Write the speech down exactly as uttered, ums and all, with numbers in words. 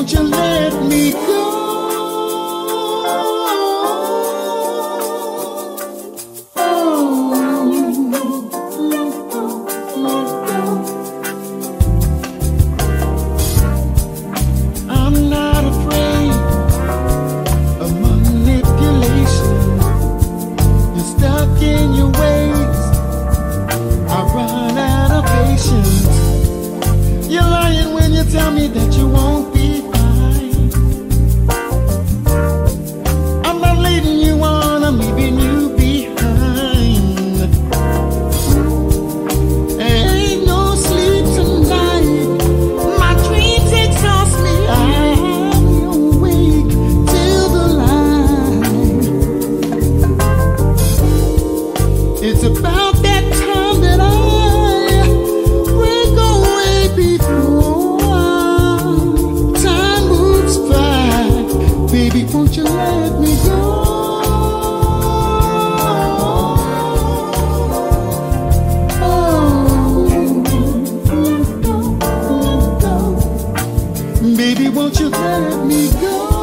won't you let me go? I'm not afraid of manipulation. You're stuck in your ways. I run out of patience. You're lying when you tell me that you won't be fine. I'm not leading you on, I'm leaving you behind. Ain't no sleep tonight. My dreams exhaust me. I'm awake till the line. It's about that time that I break away before time moves by. Baby, won't you let me go? Baby, won't you let me go?